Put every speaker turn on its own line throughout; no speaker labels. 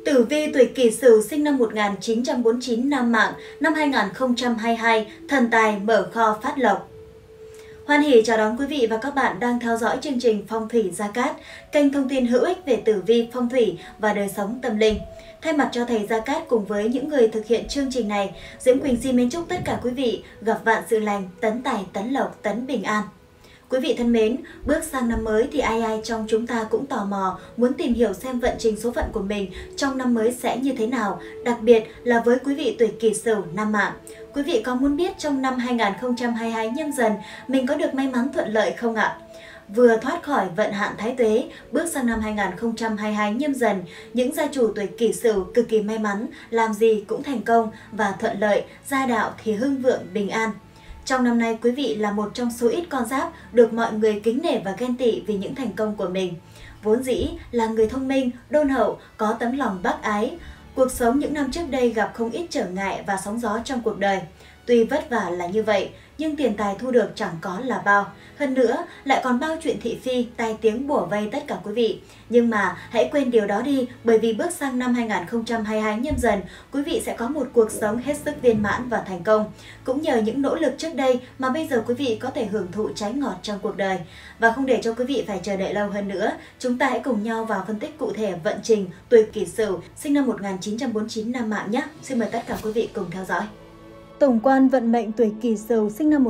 Tử vi tuổi Kỷ Sửu sinh năm 1949 nam mạng, năm 2022, thần tài mở kho phát lộc. Hoan hỉ chào đón quý vị và các bạn đang theo dõi chương trình Phong thủy Gia Cát, kênh thông tin hữu ích về tử vi, phong thủy và đời sống tâm linh. Thay mặt cho thầy Gia Cát cùng với những người thực hiện chương trình này, Diễm Quỳnh xin mến chúc tất cả quý vị gặp vạn sự lành, tấn tài, tấn lộc, tấn bình an. Quý vị thân mến, bước sang năm mới thì ai trong chúng ta cũng tò mò, muốn tìm hiểu xem vận trình số phận của mình trong năm mới sẽ như thế nào, đặc biệt là với quý vị tuổi Kỷ Sửu nam mạng. Quý vị có muốn biết trong năm 2022 Nhâm Dần mình có được may mắn thuận lợi không ạ? Vừa thoát khỏi vận hạn Thái Tuế, bước sang năm 2022 Nhâm Dần, những gia chủ tuổi Kỷ Sửu cực kỳ may mắn, làm gì cũng thành công và thuận lợi, gia đạo thì hưng vượng bình an. Trong năm nay, quý vị là một trong số ít con giáp được mọi người kính nể và ghen tị vì những thành công của mình. Vốn dĩ là người thông minh, đôn hậu, có tấm lòng bác ái. Cuộc sống những năm trước đây gặp không ít trở ngại và sóng gió trong cuộc đời. Tuy vất vả là như vậy, nhưng tiền tài thu được chẳng có là bao. Hơn nữa, lại còn bao chuyện thị phi, tai tiếng bủa vây tất cả quý vị. Nhưng mà hãy quên điều đó đi, bởi vì bước sang năm 2022 Nhâm Dần, quý vị sẽ có một cuộc sống hết sức viên mãn và thành công. Cũng nhờ những nỗ lực trước đây mà bây giờ quý vị có thể hưởng thụ trái ngọt trong cuộc đời. Và không để cho quý vị phải chờ đợi lâu hơn nữa, chúng ta hãy cùng nhau vào phân tích cụ thể vận trình tuổi Kỷ Sửu sinh năm 1949 nam mạng nhé. Xin mời tất cả quý vị cùng theo dõi. Tổng quan vận mệnh tuổi Kỷ Sửu sinh năm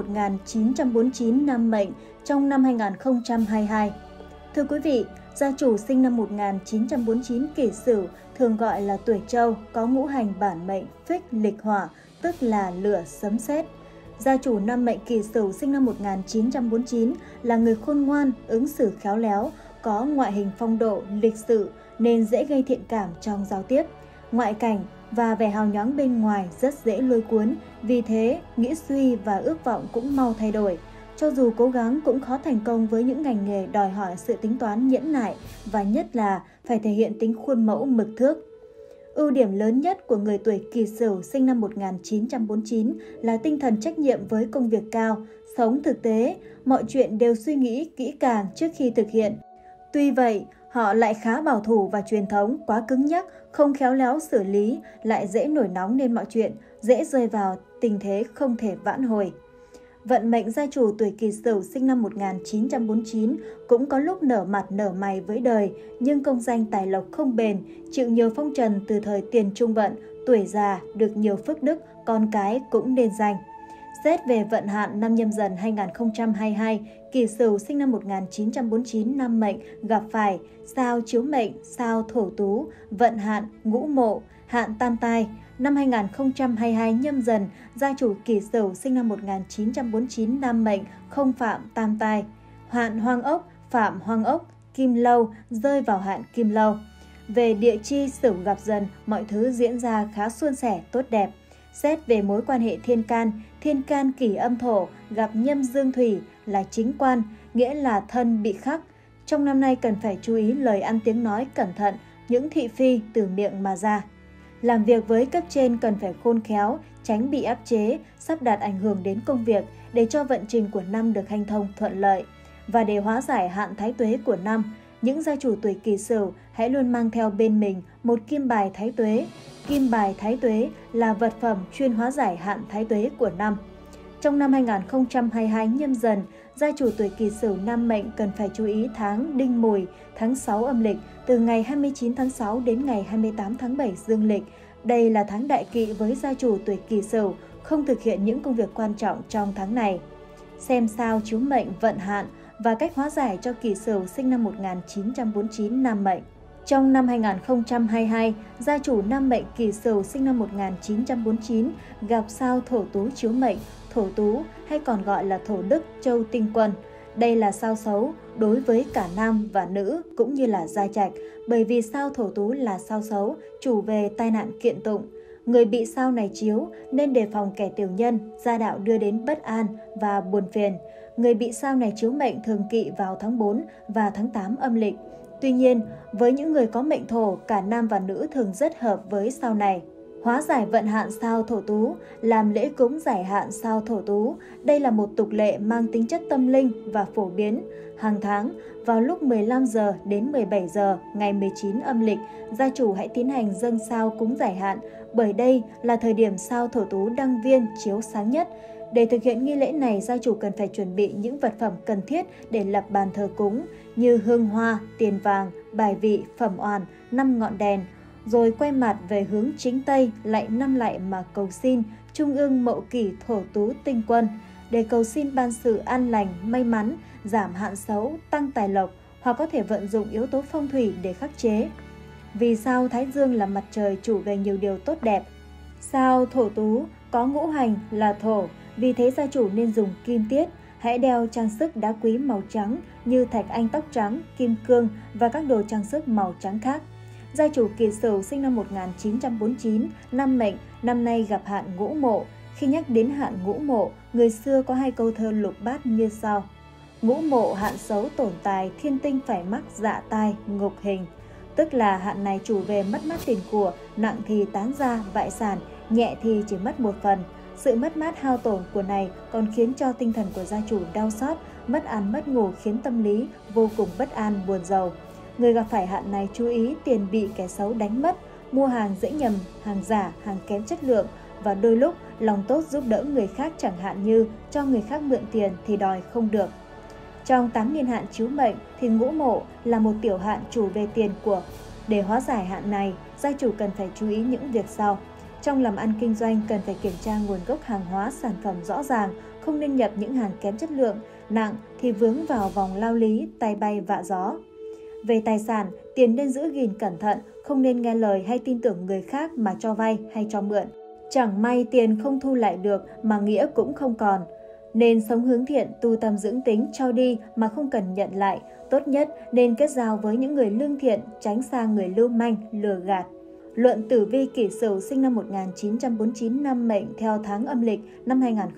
1949 nam mệnh trong năm 2022. Thưa quý vị, gia chủ sinh năm 1949 Kỷ Sửu thường gọi là tuổi Trâu, có ngũ hành bản mệnh Phích lịch hỏa, tức là lửa sấm sét. Gia chủ năm mệnh Kỷ Sửu sinh năm 1949 là người khôn ngoan, ứng xử khéo léo, có ngoại hình phong độ, lịch sự nên dễ gây thiện cảm trong giao tiếp. Ngoại cảnh và vẻ hào nhoáng bên ngoài rất dễ lôi cuốn, vì thế nghĩ suy và ước vọng cũng mau thay đổi. Cho dù cố gắng cũng khó thành công với những ngành nghề đòi hỏi sự tính toán nhẫn nại và nhất là phải thể hiện tính khuôn mẫu mực thước. Ưu điểm lớn nhất của người tuổi Kỷ Sửu sinh năm 1949 là tinh thần trách nhiệm với công việc cao, sống thực tế, mọi chuyện đều suy nghĩ kỹ càng trước khi thực hiện. Tuy vậy, họ lại khá bảo thủ và truyền thống, quá cứng nhắc, không khéo léo xử lý, lại dễ nổi nóng nên mọi chuyện, dễ rơi vào tình thế không thể vãn hồi. Vận mệnh gia chủ tuổi Kỷ Sửu sinh năm 1949 cũng có lúc nở mặt nở mày với đời, nhưng công danh tài lộc không bền, chịu nhiều phong trần từ thời tiền trung vận, tuổi già được nhiều phước đức, con cái cũng nên danh. Xét về vận hạn năm Nhâm Dần 2022, Kỷ Sửu sinh năm 1949 nam mệnh gặp phải sao chiếu mệnh, sao thổ tú, vận hạn ngũ mộ, hạn tam tai. Năm 2022 Nhâm Dần, gia chủ Kỷ Sửu sinh năm 1949 nam mệnh không phạm tam tai. Hạn hoang ốc, phạm hoang ốc, kim lâu, rơi vào hạn kim lâu. Về địa chi Sửu gặp Dần, mọi thứ diễn ra khá suôn sẻ, tốt đẹp. Xét về mối quan hệ thiên can kỷ âm thổ gặp nhâm dương thủy là chính quan, nghĩa là thân bị khắc. Trong năm nay cần phải chú ý lời ăn tiếng nói cẩn thận, những thị phi từ miệng mà ra. Làm việc với cấp trên cần phải khôn khéo, tránh bị áp chế, sắp đặt ảnh hưởng đến công việc để cho vận trình của năm được hanh thông thuận lợi. Và để hóa giải hạn Thái Tuế của năm, những gia chủ tuổi Kỷ Sửu hãy luôn mang theo bên mình một kim bài Thái Tuế. Kim bài Thái Tuế là vật phẩm chuyên hóa giải hạn Thái Tuế của năm. Trong năm 2022 Nhâm Dần, gia chủ tuổi Kỷ Sửu nam mệnh cần phải chú ý tháng Đinh Mùi, tháng 6 âm lịch, từ ngày 29 tháng 6 đến ngày 28 tháng 7 dương lịch. Đây là tháng đại kỵ với gia chủ tuổi Kỷ Sửu, không thực hiện những công việc quan trọng trong tháng này. Xem sao chiếu mệnh vận hạn và cách hóa giải cho Kỷ Sửu sinh năm 1949 nam mệnh. Trong năm 2022, gia chủ nam mệnh Kỷ Sửu sinh năm 1949 gặp sao thổ tú chiếu mệnh, thổ tú hay còn gọi là thổ đức châu tinh quân. Đây là sao xấu đối với cả nam và nữ cũng như là gia trạch, bởi vì sao thổ tú là sao xấu, chủ về tai nạn kiện tụng. Người bị sao này chiếu nên đề phòng kẻ tiểu nhân, gia đạo đưa đến bất an và buồn phiền. Người bị sao này chiếu mệnh thường kỵ vào tháng 4 và tháng 8 âm lịch. Tuy nhiên, với những người có mệnh thổ, cả nam và nữ thường rất hợp với sao này. Hóa giải vận hạn sao Thổ Tú, làm lễ cúng giải hạn sao Thổ Tú. Đây là một tục lệ mang tính chất tâm linh và phổ biến. Hàng tháng, vào lúc 15 giờ đến 17 giờ ngày 19 âm lịch, gia chủ hãy tiến hành dâng sao cúng giải hạn, bởi đây là thời điểm sao Thổ Tú đăng viên chiếu sáng nhất. Để thực hiện nghi lễ này, gia chủ cần phải chuẩn bị những vật phẩm cần thiết để lập bàn thờ cúng như hương hoa, tiền vàng, bài vị, phẩm oàn, 5 ngọn đèn. Rồi quay mặt về hướng chính Tây, lạy 5 lạy mà cầu xin Trung ương Mậu Kỷ Thổ Tú Tinh Quân để cầu xin ban sự an lành, may mắn, giảm hạn xấu, tăng tài lộc, hoặc có thể vận dụng yếu tố phong thủy để khắc chế. Vì sao Thái Dương là mặt trời chủ về nhiều điều tốt đẹp. Sao Thổ Tú có ngũ hành là thổ, vì thế gia chủ nên dùng kim tiết. Hãy đeo trang sức đá quý màu trắng như thạch anh tóc trắng, kim cương và các đồ trang sức màu trắng khác. Gia chủ Kỷ Sửu sinh năm 1949, năm mệnh, năm nay gặp hạn ngũ mộ. Khi nhắc đến hạn ngũ mộ, người xưa có hai câu thơ lục bát như sau: ngũ mộ hạn xấu tổn tài, thiên tinh phải mắc dạ tai, ngục hình. Tức là hạn này chủ về mất mát tiền của, nặng thì tán gia, bại sản, nhẹ thì chỉ mất một phần. Sự mất mát hao tổn của này còn khiến cho tinh thần của gia chủ đau xót, mất ăn mất ngủ, khiến tâm lý vô cùng bất an, buồn rầu. Người gặp phải hạn này chú ý tiền bị kẻ xấu đánh mất, mua hàng dễ nhầm, hàng giả, hàng kém chất lượng, và đôi lúc lòng tốt giúp đỡ người khác, chẳng hạn như cho người khác mượn tiền thì đòi không được. Trong 8 niên hạn chiếu mệnh thì ngũ mộ là một tiểu hạn chủ về tiền của. Để hóa giải hạn này, gia chủ cần phải chú ý những việc sau. Trong làm ăn kinh doanh cần phải kiểm tra nguồn gốc hàng hóa, sản phẩm rõ ràng, không nên nhập những hàng kém chất lượng, nặng thì vướng vào vòng lao lý, tay bay vạ gió. Về tài sản, tiền nên giữ gìn cẩn thận, không nên nghe lời hay tin tưởng người khác mà cho vay hay cho mượn. Chẳng may tiền không thu lại được mà nghĩa cũng không còn. Nên sống hướng thiện, tu tâm dưỡng tính, cho đi mà không cần nhận lại. Tốt nhất nên kết giao với những người lương thiện, tránh xa người lưu manh, lừa gạt. Luận tử vi Kỷ Sửu sinh năm 1949, năm mệnh theo tháng âm lịch năm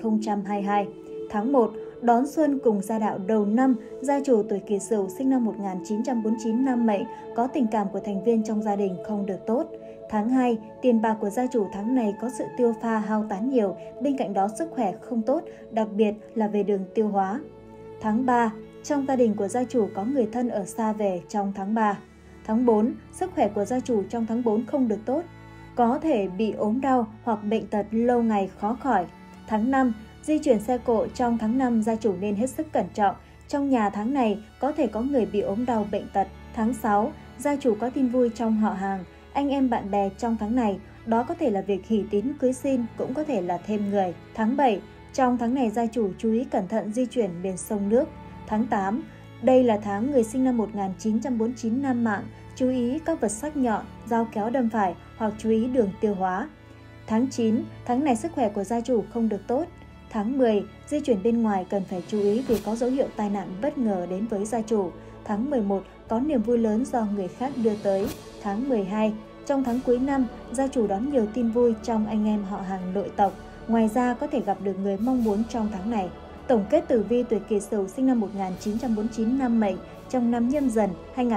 2022. Tháng 1, đón xuân cùng gia đạo đầu năm, gia chủ tuổi Kỷ Sửu sinh năm 1949, năm mệnh có tình cảm của thành viên trong gia đình không được tốt. Tháng 2, tiền bạc của gia chủ tháng này có sự tiêu pha hao tán nhiều, bên cạnh đó sức khỏe không tốt, đặc biệt là về đường tiêu hóa. Tháng 3, trong gia đình của gia chủ có người thân ở xa về trong tháng 3. Tháng 4, sức khỏe của gia chủ trong tháng 4 không được tốt, có thể bị ốm đau hoặc bệnh tật lâu ngày khó khỏi. Tháng 5, di chuyển xe cộ trong tháng 5 gia chủ nên hết sức cẩn trọng. Trong nhà tháng này có thể có người bị ốm đau bệnh tật. Tháng 6, gia chủ có tin vui trong họ hàng, anh em bạn bè trong tháng này, đó có thể là việc hỷ tín cưới xin, cũng có thể là thêm người. Tháng 7, trong tháng này gia chủ chú ý cẩn thận di chuyển bên sông nước. Tháng 8, đây là tháng người sinh năm 1949 nam mạng, chú ý các vật sắc nhọn, dao kéo đâm phải hoặc chú ý đường tiêu hóa. Tháng 9, tháng này sức khỏe của gia chủ không được tốt. Tháng 10, di chuyển bên ngoài cần phải chú ý vì có dấu hiệu tai nạn bất ngờ đến với gia chủ. Tháng 11, có niềm vui lớn do người khác đưa tới. Tháng 12, trong tháng cuối năm, gia chủ đón nhiều tin vui trong anh em họ hàng nội tộc. Ngoài ra có thể gặp được người mong muốn trong tháng này. Tổng kết tử vi tuổi Kỷ Sửu sinh năm 1949, năm mệnh trong năm Nhâm Dần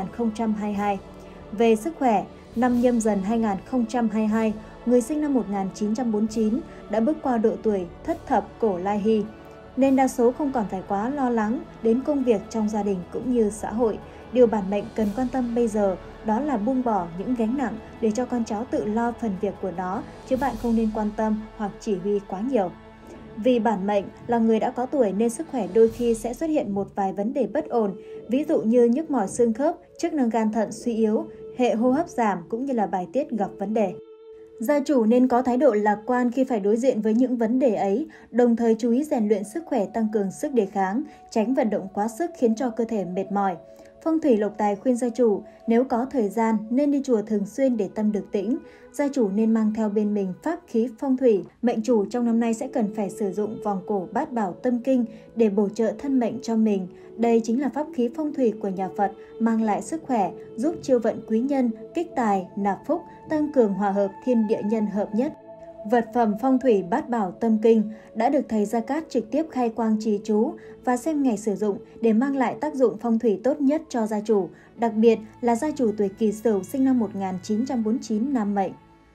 2022. Về sức khỏe, năm Nhâm Dần 2022, người sinh năm 1949 đã bước qua độ tuổi thất thập cổ lai hy, nên đa số không còn phải quá lo lắng đến công việc trong gia đình cũng như xã hội. Điều bản mệnh cần quan tâm bây giờ đó là buông bỏ những gánh nặng để cho con cháu tự lo phần việc của nó, chứ bạn không nên quan tâm hoặc chỉ huy quá nhiều. Vì bản mệnh là người đã có tuổi nên sức khỏe đôi khi sẽ xuất hiện một vài vấn đề bất ổn, ví dụ như nhức mỏi xương khớp, chức năng gan thận suy yếu, hệ hô hấp giảm cũng như là bài tiết gặp vấn đề. Gia chủ nên có thái độ lạc quan khi phải đối diện với những vấn đề ấy, đồng thời chú ý rèn luyện sức khỏe, tăng cường sức đề kháng, tránh vận động quá sức khiến cho cơ thể mệt mỏi. Phong thủy Lộc Tài khuyên gia chủ nếu có thời gian nên đi chùa thường xuyên để tâm được tĩnh. Gia chủ nên mang theo bên mình pháp khí phong thủy. Mệnh chủ trong năm nay sẽ cần phải sử dụng vòng cổ Bát Bảo Tâm Kinh để bổ trợ thân mệnh cho mình. Đây chính là pháp khí phong thủy của nhà Phật, mang lại sức khỏe, giúp chiêu vận quý nhân, kích tài, nạp phúc, tăng cường hòa hợp thiên địa nhân hợp nhất. Vật phẩm phong thủy Bát Bảo Tâm Kinh đã được thầy Gia Cát trực tiếp khai quang trì chú và xem ngày sử dụng để mang lại tác dụng phong thủy tốt nhất cho gia chủ, đặc biệt là gia chủ tuổi Kỷ Sửu sinh năm 1949 nam mệnh.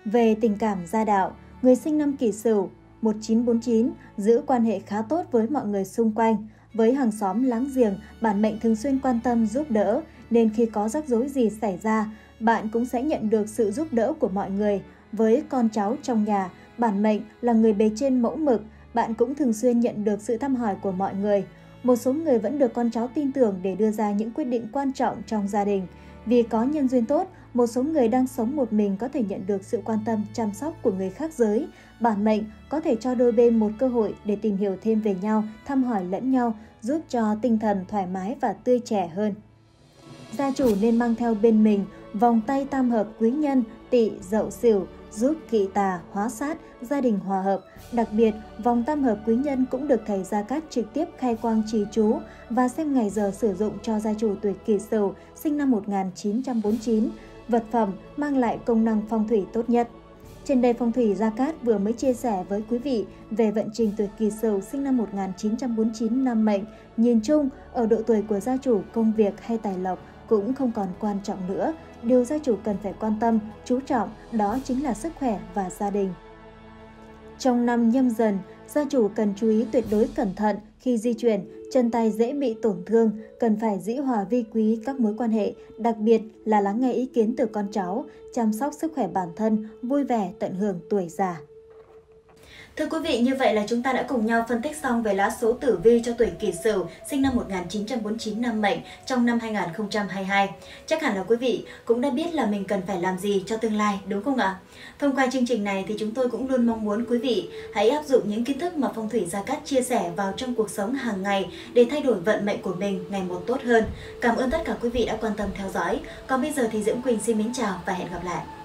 Về tình cảm gia đạo, người sinh năm Kỷ Sửu 1949 giữ quan hệ khá tốt với mọi người xung quanh. Với hàng xóm láng giềng, bản mệnh thường xuyên quan tâm giúp đỡ, nên khi có rắc rối gì xảy ra, bạn cũng sẽ nhận được sự giúp đỡ của mọi người. Với con cháu trong nhà, bản mệnh là người bề trên mẫu mực, bạn cũng thường xuyên nhận được sự thăm hỏi của mọi người. Một số người vẫn được con cháu tin tưởng để đưa ra những quyết định quan trọng trong gia đình. Vì có nhân duyên tốt, một số người đang sống một mình có thể nhận được sự quan tâm, chăm sóc của người khác giới. Bản mệnh có thể cho đôi bên một cơ hội để tìm hiểu thêm về nhau, thăm hỏi lẫn nhau, giúp cho tinh thần thoải mái và tươi trẻ hơn. Gia chủ nên mang theo bên mình vòng tay tam hợp quý nhân Tỵ Dậu Sửu, giúp kỵ tà hóa sát, gia đình hòa hợp. Đặc biệt, vòng tam hợp quý nhân cũng được thầy Gia Cát trực tiếp khai quang trì chú và xem ngày giờ sử dụng cho gia chủ tuổi Kỷ Sửu sinh năm 1949. Vật phẩm mang lại công năng phong thủy tốt nhất. Trên đây Phong thủy Gia Cát vừa mới chia sẻ với quý vị về vận trình tuổi Kỷ Sửu sinh năm 1949 nam mệnh. Nhìn chung, ở độ tuổi của gia chủ, công việc hay tài lộc cũng không còn quan trọng nữa. Điều gia chủ cần phải quan tâm, chú trọng đó chính là sức khỏe và gia đình. Trong năm Nhâm Dần, gia chủ cần chú ý tuyệt đối cẩn thận khi di chuyển, chân tay dễ bị tổn thương, cần phải dĩ hòa vi quý các mối quan hệ, đặc biệt là lắng nghe ý kiến từ con cháu, chăm sóc sức khỏe bản thân, vui vẻ tận hưởng tuổi già. Thưa quý vị, như vậy là chúng ta đã cùng nhau phân tích xong về lá số tử vi cho tuổi Kỷ Sửu sinh năm 1949 nam mệnh trong năm 2022. Chắc hẳn là quý vị cũng đã biết là mình cần phải làm gì cho tương lai, đúng không ạ? Thông qua chương trình này thì chúng tôi cũng luôn mong muốn quý vị hãy áp dụng những kiến thức mà Phong thủy Gia Cát chia sẻ vào trong cuộc sống hàng ngày để thay đổi vận mệnh của mình ngày một tốt hơn. Cảm ơn tất cả quý vị đã quan tâm theo dõi. Còn bây giờ thì Diễm Quỳnh xin mến chào và hẹn gặp lại.